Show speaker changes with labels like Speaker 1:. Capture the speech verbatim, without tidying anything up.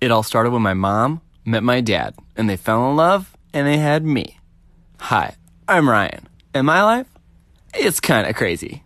Speaker 1: It all started when my mom met my dad, and they fell in love, and they had me. Hi, I'm Ryan, and my life, it's kind of crazy.